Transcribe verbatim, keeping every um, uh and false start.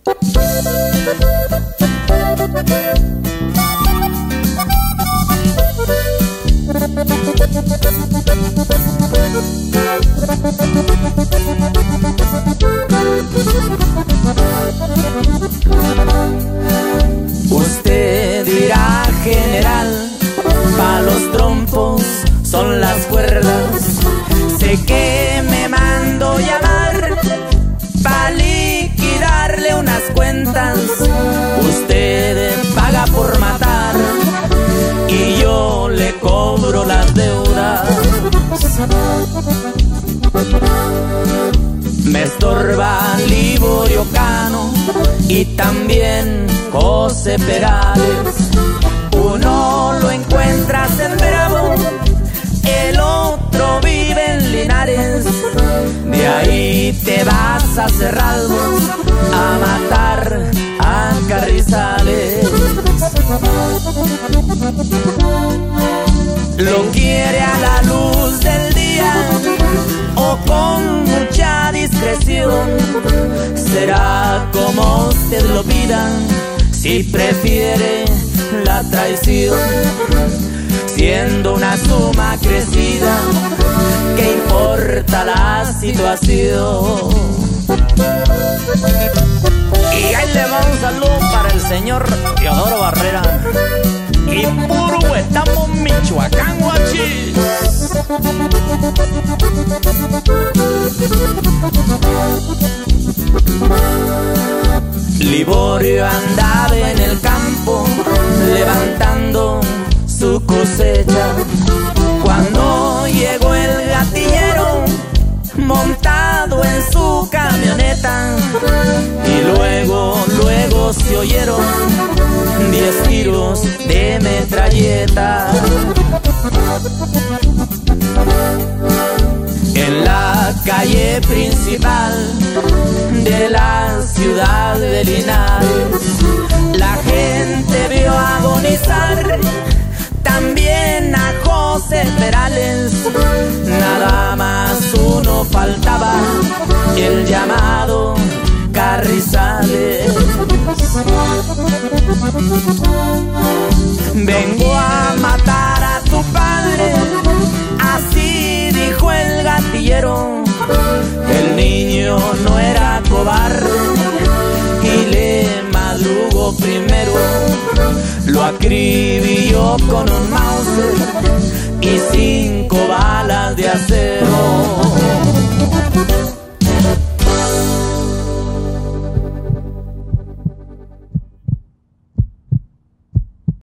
Usted dirá, general, pa' los trompos son las cuerdas. Sé que me mando llamar pa' liquidarle unas cuentas. Usted paga por matar y yo le cobro las deudas. Me estorba Liborio Cano y también José Perales. Uno lo encuentras en Bravo, el otro vive en Linares. De ahí te vas a Cerralbo a matar a Carrizales. Lo quiere a la luz del día o con mucha discreción. Será como usted lo pida, si prefiere la traición. Siendo una suma crecida, ¿qué importa la situación? Y ahí le va un saludo para el señor Teodoro Barrera y puro Huetamo, Michoacán, guachis. Liborio andaba en el campo levantando su cosecha, cuando llegó el gatillero montado en su camioneta, y luego, luego se oyeron diez tiros de metralleta. En la calle principal de la ciudad de Linares, la gente vio agonizar también a José Perales. Nada más uno faltaba, el llamado Carrizales. Vengo a matar a tu padre, así dijo el gatillero. El niño no era cobarde y le madrugó primero. Lo acribilló con un